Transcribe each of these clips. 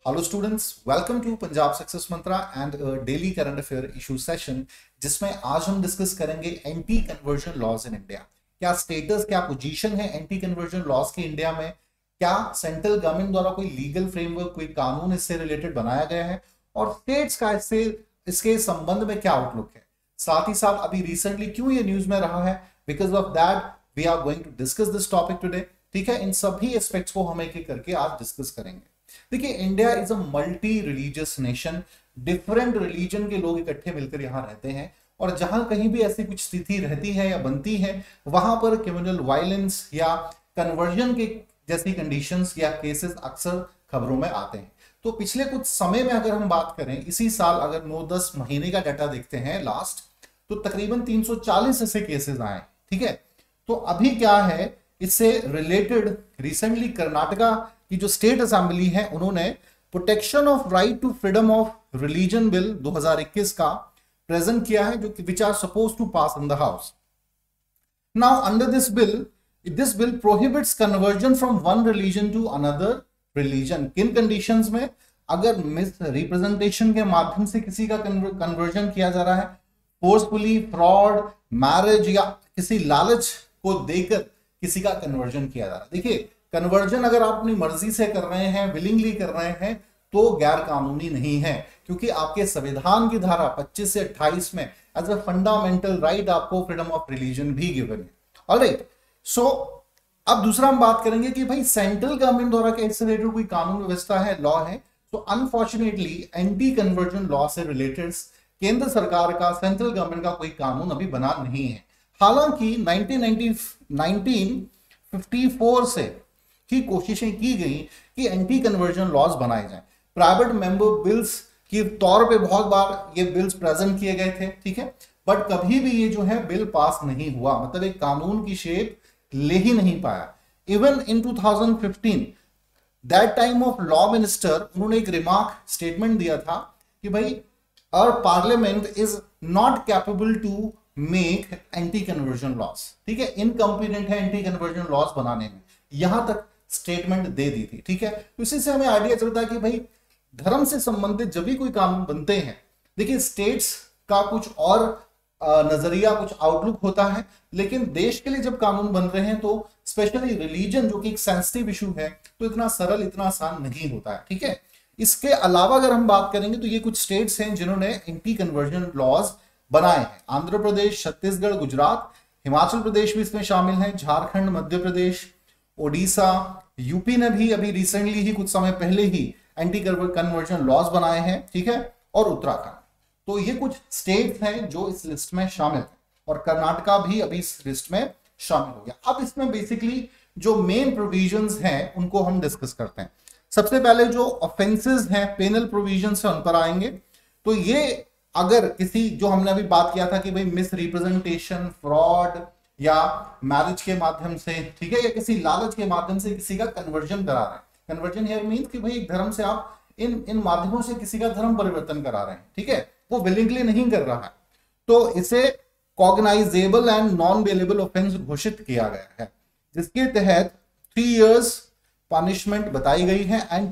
Hello students, welcome to Punjab success mantra and daily current affair issue session, जिसमें आज हम discuss करेंगे anti conversion laws in India. क्या status, क्या पोजीशन है एंटी कन्वर्जन लॉज की इंडिया में? क्या सेंट्रल गवर्नमेंट द्वारा कोई लीगल फ्रेमवर्क, कोई कानून इससे रिलेटेड बनाया गया है? और स्टेट्स का इसके संबंध में क्या आउटलुक है? साथ ही साथ अभी रिसेंटली क्यों ये न्यूज में रहा है, because of that we are going to discuss this topic today. ठीक है, इन सभी एस्पेक्ट्स को हम एक एक करके आज डिस्कस करेंगे। देखिए, India is a multi religious nation. Different religion के लोग इकट्ठे मिलकर यहाँ रहते हैं, और जहां कहीं भी ऐसी कुछ स्थिति रहती है या बनती है, वहां पर कम्युनल वायलेंस या कन्वर्जन के जैसी कंडीशंस या केसेस अक्सर खबरों में आते हैं। तो पिछले कुछ समय में अगर हम बात करें, इसी साल अगर 9-10 महीने का डाटा देखते हैं लास्ट, तो तकरीबन 340 ऐसे केसेस आए। ठीक है, तो अभी क्या है, इससे रिलेटेड रिसेंटली कर्नाटका की जो स्टेट असेंबली है, उन्होंने protection of right to freedom of religion bill 2021 का प्रेजेंट किया है, जो कि which are suppose to pass in the house. Now under this bill prohibits conversion from one religion to another religion. किन conditions में? अगर मिस रिप्रेजेंटेशन के माध्यम से किसी का कन्वर्जन किया जा रहा है, फोर्सफुली, फ्रॉड, मैरिज या किसी लालच को देकर किसी का कन्वर्जन किया जा रहा है। देखिए, कन्वर्जन अगर आप अपनी मर्जी से कर रहे हैं, विलिंगली कर रहे हैं, तो गैर कानूनी नहीं है, क्योंकि आपके संविधान की धारा 25 से 28 में एज अ फंडामेंटल राइट आपको फ्रीडम ऑफ रिलीजन भी गिवन है। ऑलराइट, सो अब दूसरा हम बात करेंगे कि भाई सेंट्रल गवर्नमेंट द्वारा क्या इससे रिलेटेड कोई कानून व्यवस्था है, लॉ है? तो अनफॉर्चुनेटली एंटी कन्वर्जन लॉ से रिलेटेड केंद्र सरकार का, सेंट्रल गवर्नमेंट का कोई कानून अभी बना नहीं है। हालांकि 1954 से की कोशिशें की गई कि एंटी कन्वर्जन लॉज बनाए जाएं। प्राइवेट मेंबर बिल्स के तौर पे बहुत बार ये बिल्स प्रेजेंट किए गए थे, ठीक है, बट कभी भी ये जो है बिल पास नहीं हुआ, मतलब एक कानून की शेप ले ही नहीं पाया। Even in 2015 that time of law minister, उन्होंने एक रिमार्क स्टेटमेंट दिया था कि भाई our parliament is not capable to make anti conversion laws. ठीक है, इनकॉम्पिटेंट है एंटी कन्वर्जन लॉज बनाने में, यहां तक स्टेटमेंट दे दी थी। ठीक है, तो इसी से हमें आइडिया चलता है कि भाई धर्म से संबंधित जब भी कोई कानून बनते हैं, देखिए स्टेट्स का कुछ और नजरिया, कुछ आउटलुक होता है, लेकिन देश के लिए जब कानून बन रहे हैं, तो स्पेशली रिलीजन जो कि एक सेंसिटिव इशू है, तो इतना सरल, इतना आसान नहीं होता है। ठीक है, इसके अलावा अगर हम बात करेंगे तो ये कुछ स्टेट्स हैं जिन्होंने एंटी कन्वर्जन लॉज बनाए हैं। आंध्र प्रदेश, छत्तीसगढ़, गुजरात, हिमाचल प्रदेश भी इसमें शामिल है, झारखंड, मध्य प्रदेश, ओडिशा, यूपी ने भी अभी रिसेंटली ही, कुछ समय पहले ही एंटी कन्वर्जन लॉज बनाए हैं। ठीक है, और उत्तराखंड। तो ये कुछ स्टेट्स हैं जो इस लिस्ट में शामिल है, और कर्नाटका भी अभी इस लिस्ट में शामिल हो गया। अब इसमें बेसिकली जो मेन प्रोविजंस हैं उनको हम डिस्कस करते हैं। सबसे पहले जो ऑफेंसेस हैं, पेनल प्रोविजंस हैं, उन पर आएंगे। तो ये अगर किसी, जो हमने अभी बात किया था कि भाई मिस रिप्रेजेंटेशन, फ्रॉड या मैरिज के माध्यम से, ठीक है, या किसी लालच के माध्यम से किसी का कन्वर्जन करा रहे हैं। कन्वर्जन हियर मींस कि भाई एक धर्म से आप इन माध्यमों से किसी का धर्म परिवर्तन करा रहे हैं, ठीक है, वो विलिंगली नहीं कर रहा है, तो इसे cognizable and non bailable offence घोषित किया गया है, जिसके तहत 3 इयर्स पनिशमेंट बताई गई है एंड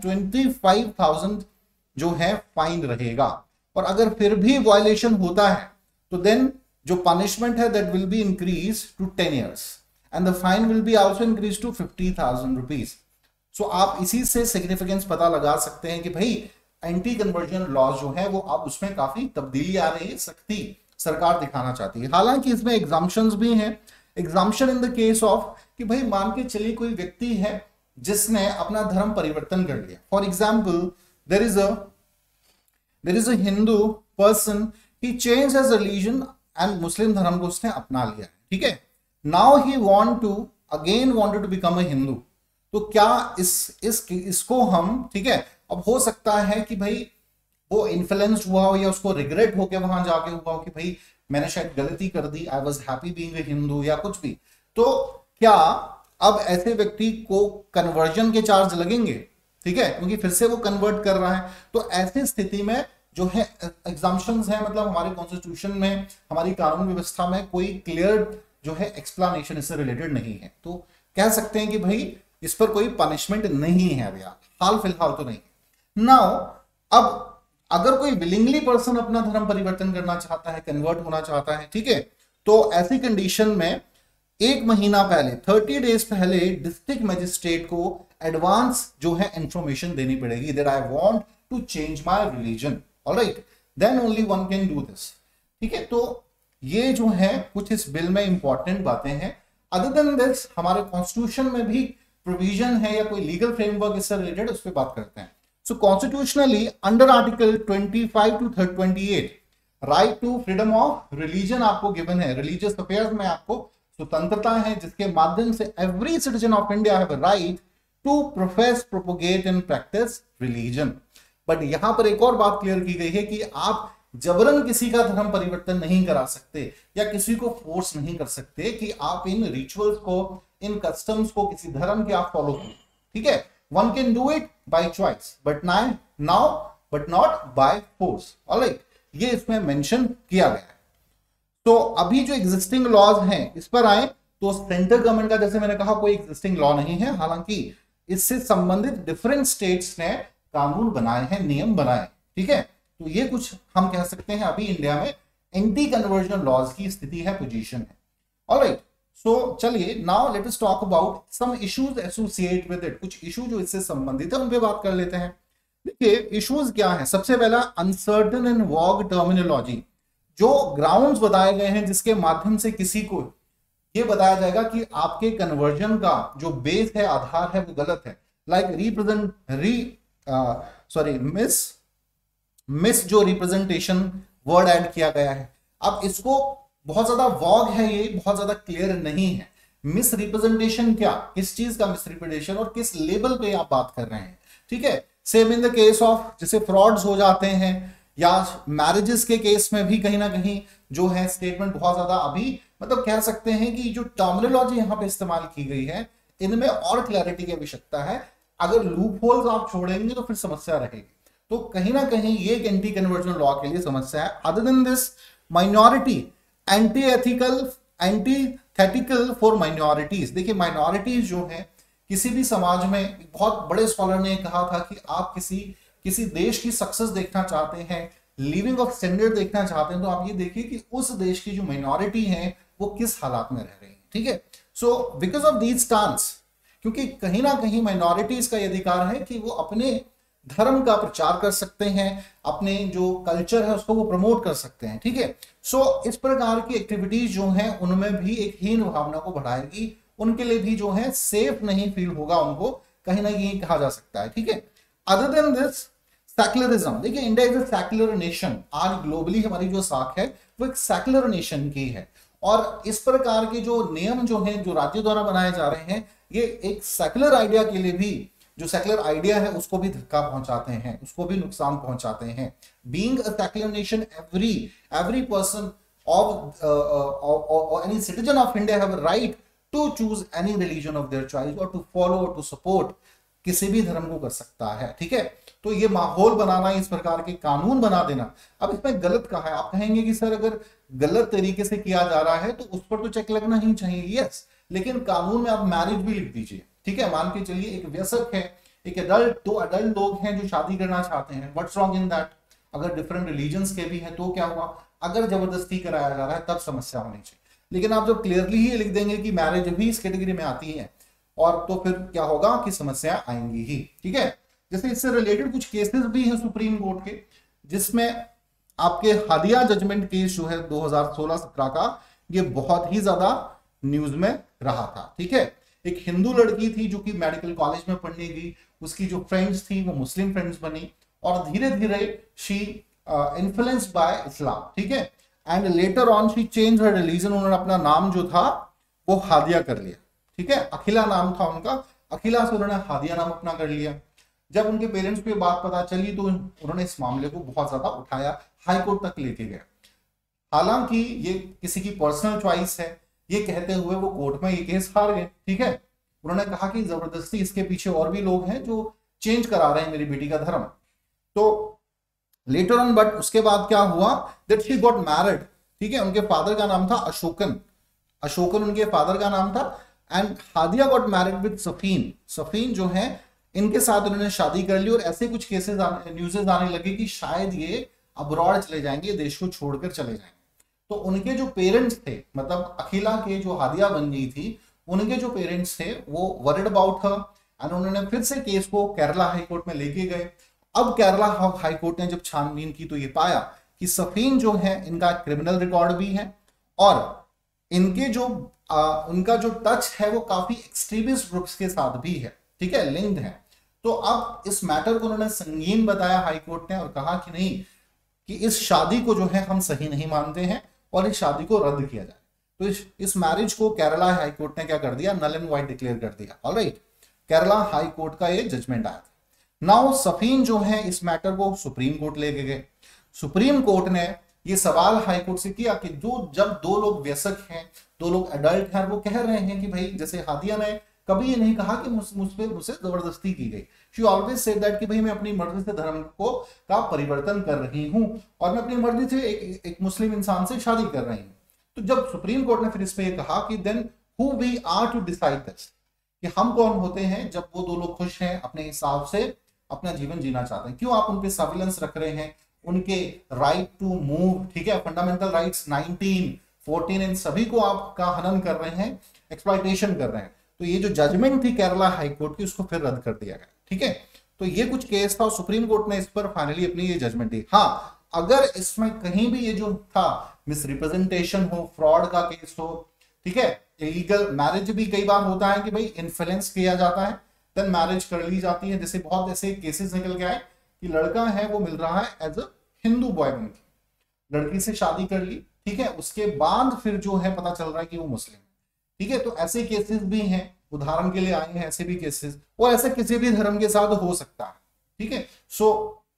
25,000 जो है फाइन रहेगा। और अगर फिर भी वायलेशन होता है, तो देन जो पनिशमेंट है that will be increase to 10 years and the fine will be also increase to 50,000 rupees. So आप इसी से सिग्निफिकेंस पता लगा सकते हैं कि भाई एंटी कन्वर्जन लॉज जो है वो अब उसमें काफी तब्दीली आ रही है, सख्ती सरकार दिखाना चाहती है। हालांकि इसमें एग्जाम्पशंस भी हैं। Exemption in the case of कि भाई मान के चलिए कोई व्यक्ति है जिसने अपना धर्म परिवर्तन कर लिया। For example, there is a Hindu person, he change his religion and Muslim धर्म को उसने अपना लिया, ठीक है, now he wanted to become a Hindu. तो क्या इसको हम, ठीक है, अब हो सकता है कि भाई वो इन्फ्लुएंस हुआ हो या उसको रिग्रेट हो के वहां जाके हुआ हो कि भाई मैंने शायद गलती कर दी, I was happy being a Hindu या कुछ भी, तो क्या अब ऐसे व्यक्ति को कन्वर्जन के चार्ज लगेंगे? ठीक है, क्योंकि फिर से वो कन्वर्ट कर रहा है। तो ऐसी स्थिति में जो है एग्जाम्पशंस है, मतलब हमारे कॉन्स्टिट्यूशन में, हमारी कानून व्यवस्था में कोई क्लियर जो है एक्सप्लेनेशन इससे रिलेटेड नहीं है। तो कह सकते हैं कि भाई इस पर कोई पनिशमेंट नहीं है अभी हाल फिलहाल तो नहीं। नाउ अब अगर कोई विलिंगली पर्सन अपना धर्म परिवर्तन करना चाहता है, कन्वर्ट होना चाहता है, ठीक है, तो ऐसी कंडीशन में 1 महीना पहले 30 डेज पहले डिस्ट्रिक्ट मजिस्ट्रेट को एडवांस जो है इंफॉर्मेशन देनी पड़ेगी that I want to change my religion, alright, then only one can do this, ठीक है। तो ये जो है कुछ इस बिल में इंपॉर्टेंट बातें हैं। अदर देन दिस हमारे कॉन्स्टिट्यूशन में भी प्रोविजन है या कोई लीगल फ्रेमवर्क इससे रिलेटेड, उस पर बात करते हैं। So constitutionally under article 25 to 28 right to freedom of religion आपको गिवन है। रिलीजियस अफेयर्स में आपको स्वतंत्रता है जिसके माध्यम से every citizen of India have a right to profess, propagate and practice religion. But यहां पर एक और बात क्लियर की गई है कि आप जबरन किसी का धर्म परिवर्तन नहीं करा सकते या किसी को फोर्स नहीं कर सकते कि आप इन रिचुअल्स को, इन कस्टम्स को किसी धर्म के आप फॉलो करें, ठीक है। One can do it by choice but but not by force, alright, ये इसमें मेंशन किया गया है। तो अभी जो एग्जिस्टिंग लॉज हैं इस पर आए तो सेंट्रल गवर्नमेंट का, जैसे मैंने कहा, कोई एग्जिस्टिंग लॉ नहीं है, हालांकि इससे संबंधित डिफरेंट स्टेट्स ने कानून बनाए हैं, नियम बनाए, ठीक है। तो ये कुछ हम कह सकते हैं अभी इंडिया में एंटी कन्वर्जन लॉज की स्थिति है, पोजीशन है, ऑलराइट। सो चलिए now let us talk about some issues associate with it. कुछ इशू जो इससे संबंधित है उन पे बात कर लेते हैं। देखिए इश्यूज क्या है। सबसे पहला अनसर्टन एंड वॉग टर्मिनोलॉजी, जो ग्राउंड्स बताए गए हैं जिसके माध्यम से किसी को ये बताया जाएगा कि आपके कन्वर्जन का जो बेस है, आधार है, वो गलत है। लाइक मिस जो रिप्रेजेंटेशन वर्ड ऐड किया गया है, अब इसको बहुत ज्यादा वॉग है, ये बहुत ज्यादा क्लियर नहीं है। मिस रिप्रेजेंटेशन क्या, किस चीज का मिस रिप्रेजेंटेशन और किस लेवल पे आप बात कर रहे हैं, ठीक है। Same in the case of जैसे फ्रॉड्स हो जाते हैं या मैरिजेस के केस में भी कहीं ना कहीं जो है स्टेटमेंट बहुत ज्यादा अभी मतलब कह सकते हैं कि जो टर्मिनोलॉजी यहाँ पे इस्तेमाल की गई है इनमें और क्लैरिटी की आवश्यकता है। अगर लूप होल्स आप छोड़ेंगे तो फिर समस्या रहेगी। तो कहीं ना कहीं ये एक एंटी कन्वर्जन लॉ के लिए समस्या है। Other than this minority antithetical for minorities. देखिए माइनॉरिटीज जो है किसी भी समाज में, बहुत बड़े स्कॉलर ने कहा था कि आप किसी देश की सक्सेस देखना चाहते हैं, लिविंग ऑफ स्टैंडर्ड देखना चाहते हैं, तो आप ये देखिए कि उस देश की जो माइनॉरिटी है वो किस हालात में रह रही है, ठीक है। So because of these stance, क्योंकि कहीं ना कहीं माइनॉरिटीज का ये अधिकार है कि वो अपने धर्म का प्रचार कर सकते हैं, अपने जो कल्चर है उसको वो प्रमोट कर सकते हैं, ठीक है। सो इस प्रकार की एक्टिविटीज जो हैं उनमें भी एक हीन भावना को बढ़ाएगी, उनके लिए भी जो है सेफ नहीं फील होगा, उनको कहीं ना कहीं कहा जा सकता है, ठीक है। अदर देन दिस सेक्युलरिज्म, देखिए India is a secular nation. आज ग्लोबली हमारी जो साख है वो एक सेक्युलर नेशन की है और इस प्रकार के जो नियम जो हैं जो राज्यों द्वारा बनाए जा रहे हैं ये एक सेक्युलर आइडिया के लिए भी, जो सेक्युलर आइडिया है उसको भी धक्का पहुंचाते हैं, उसको भी नुकसान पहुंचाते हैं। Being a secular nation, every person of any citizen of India have a right to choose any religion of their choice or to follow or to support, किसी भी धर्म को कर सकता है, ठीक है। तो ये माहौल बनाना, इस प्रकार के कानून बना देना, अब इसमें गलत कहा है। आप कहेंगे कि सर अगर गलत तरीके से किया जा रहा है तो उस पर तो चेक लगना ही चाहिए, यस, लेकिन कानून में आप मैरिज भी लिख दीजिए, ठीक है। मान के चलिए एक वयस्क है, एक एडल्ट, दो एडल्ट लोग हैं जो शादी करना चाहते हैं, व्हाट्स रॉन्ग इन दैट। अगर डिफरेंट रिलीजन्स के भी हैं तो क्या हुआ, अगर जबरदस्ती कराया जा रहा है तब समस्या होनी चाहिए। लेकिन आप जब क्लियरली ही लिख देंगे कि मैरिज भी इस कैटेगरी में आती है और तो फिर क्या होगा कि समस्या आएंगी ही, ठीक है। जैसे इससे रिलेटेड कुछ केसेस भी हैं सुप्रीम कोर्ट के, जिसमें आपके हादिया जजमेंट केस जो है 2016-17 का, ये बहुत ही ज्यादा न्यूज में रहा था, ठीक है। एक हिंदू लड़की थी जो कि मेडिकल कॉलेज में पढ़ने गई, उसकी जो फ्रेंड्स थी वो मुस्लिम फ्रेंड्स बनी और धीरे धीरे शी इन्फ्लुएंस्ड बाय इस्लाम, ठीक है। And later on she change her religion, उन्होंने अपना नाम जो था वो हादिया कर लिया, ठीक है। अखिला नाम था उनका, अखिला से उन्होंने हादिया नाम अपना कर लिया। जब उनके पेरेंट्स को ये बात पता चली तो उन्होंने इस मामले को बहुत ज्यादा उठाया, हाई कोर्ट तक लेके गए। हालांकि ये किसी की पर्सनल चॉइस है, ये कहते हुए वो कोर्ट में ये केस हार गए, ठीक है। उन्होंने कहा कि जबरदस्ती इसके पीछे और भी लोग हैं जो चेंज करा रहे हैं मेरी बेटी का धर्म। तो लेटर ऑन, बट उसके बाद क्या हुआ दैट शी गॉट मैरिड, ठीक है। उनके फादर का नाम था अशोकन उनके फादर का नाम था। And Hadiya got married with Shafin जो है इनके साथ उन्होंने शादी कर ली और ऐसे कुछ केसेस न्यूज़ेस आने लगे कि शायद ये अब्रॉड चले जाएंगे, देश को छोड़कर चले जाएंगे। तो उनके जो पेरेंट्स थे, मतलब अखिला के जो हादिया बन गई थी, उनके जो पेरेंट्स थे वो वरिड अबाउट हर एंड उन्होंने फिर से केस को केरला हाई कोर्ट में लेके गए। अब केरला हाई कोर्ट ने जब छानबीन की तो ये पाया कि सफीन जो है इनका क्रिमिनल रिकॉर्ड भी है और इनके जो उनका जो टच है वो काफी एक्सट्रीमिस्ट ग्रुप्स के साथ भी है, ठीक है, लिंक्ड है। तो अब इस मैटर को उन्होंने संगीन बताया हाई कोर्ट ने और कहा कि नहीं, कि इस शादी को जो है हम सही नहीं मानते हैं और इस शादी को रद्द किया जाए। तो इस मैरिज को केरला हाई कोर्ट ने क्या कर दिया, नल एंड वाइट डिक्लेयर कर दिया। ऑलराइट, केरला हाई कोर्ट का ये जजमेंट आया था। नाउ सफीन जो है इस मैटर को सुप्रीम कोर्ट लेके गए। सुप्रीम कोर्ट ने ये सवाल हाई कोर्ट से किया कि जब दो लोग वयस्क हैं, दो लोग एडल्ट हैं, वो कह रहे हैं कि भाई, जैसे हादिया ने कभी ये नहीं कहा कि मुझसे जबरदस्ती की गई। शी ऑलवेज सेड दैट कि भाई मैं अपनी मर्जी से धर्म का परिवर्तन कर रही हूं और मैं अपनी मर्जी से एक मुस्लिम इंसान से शादी कर रही हूं। तो जब सुप्रीम कोर्ट ने फिर इस पे ये कहा कि then who we are to decide this, कि हम कौन होते हैं जब वो दो लोग खुश हैं, अपने हिसाब से अपना जीवन जीना चाहते हैं, क्यों आप उन पे सर्विलेंस रख रहे हैं, उनके राइट टू मूव, ठीक है, फंडामेंटल राइट्स 19, 14 इन सभी को आप का हनन कर रहे हैं, एक्सप्लॉइटेशन कर रहे हैं। तो ये जो जजमेंट थी केरला हाई कोर्ट की, उसको फिर रद्द कर दिया गया, ठीक है। तो ये कुछ केस था और सुप्रीम कोर्ट ने इस पर फाइनली अपनी ये जजमेंट दी। हाँ, अगर इसमें कहीं भी ये जो था मिसरिप्रेजेंटेशन हो, फ्रॉड का केस हो, ठीक है, इलीगल मैरिज भी कई बार होता है कि भाई इन्फ्लुएंस किया जाता है, देन मैरिज कर ली जाती है। जैसे बहुत ऐसे केसेस निकल के आए कि लड़का है वो मिल रहा है एज अ हिंदू बॉय बन के, लड़की से शादी कर ली, ठीक है, उसके बाद फिर जो है पता चल रहा है कि वो मुस्लिम, ठीक है। तो ऐसे केसेस भी हैं, उदाहरण के लिए आए हैं ऐसे भी केसेस, और ऐसे किसी भी धर्म के साथ हो सकता है, ठीक है। सो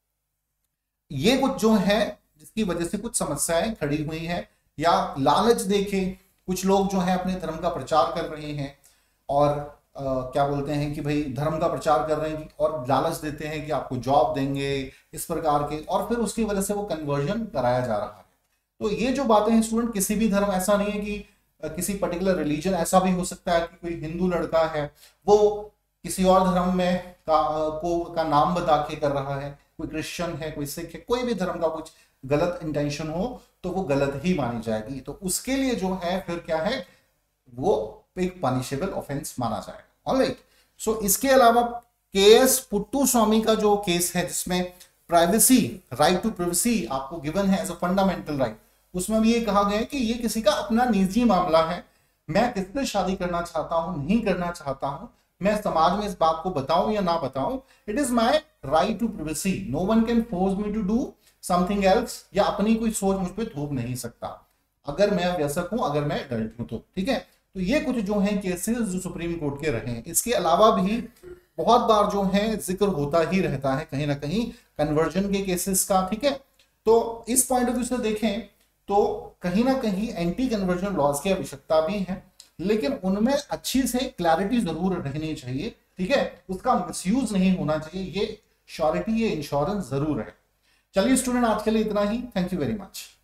ये कुछ जो है जिसकी वजह से कुछ समस्याएं खड़ी हुई हैं, या लालच देके कुछ लोग जो है अपने धर्म का प्रचार कर रहे हैं और क्या बोलते हैं कि भाई धर्म का प्रचार कर रहे हैं और लालच देते हैं कि आपको जॉब देंगे इस प्रकार के, और फिर उसकी वजह से वो कन्वर्जन कराया जा रहा है। तो ये जो बातें हैं स्टूडेंट, किसी भी धर्म, ऐसा नहीं है कि किसी पर्टिकुलर रिलीजन, ऐसा भी हो सकता है कि कोई हिंदू लड़का है वो किसी और धर्म में का नाम बता के कर रहा है, कोई क्रिश्चियन है, कोई सिख है, कोई भी धर्म का कुछ गलत इंटेंशन हो तो वो गलत ही मानी जाएगी। तो उसके लिए जो है फिर क्या है, वो एक पनिशेबल ऑफेंस माना जाएगा। ऑलराइट, सो इसके अलावा केएस पुट्टुस्वामी का जो केस है जिसमें प्राइवेसी, राइट टू प्राइवेसी आपको गिवन है एज अ फंडामेंटल राइट, उसमें भी ये कहा गया है कि ये किसी का अपना निजी मामला है, मैं किससे शादी करना चाहता हूं, नहीं करना चाहता हूं, मैं समाज में इस बात को बताऊं या ना बताऊं, it is my right to privacy, no one can force me to do something else, या अपनी कोई सोच मुझ पर थोप नहीं सकता अगर मैं वयस्क हूं, अगर मैं एडल्ट हूं तो, ठीक है। तो ये कुछ जो है केसेस जो सुप्रीम कोर्ट के रहे हैं। इसके अलावा भी बहुत बार जो है जिक्र होता ही रहता है कहीं ना कहीं कन्वर्जन के केसेस का, ठीक है। तो इस पॉइंट ऑफ व्यू से देखें तो कहीं ना कहीं एंटी कन्वर्जन लॉज की आवश्यकता भी है, लेकिन उनमें अच्छी से क्लैरिटी जरूर रहनी चाहिए, ठीक है, उसका मिसयूज नहीं होना चाहिए, ये श्योरिटी, ये इंश्योरेंस जरूर है। चलिए स्टूडेंट, आज के लिए इतना ही। Thank you very much.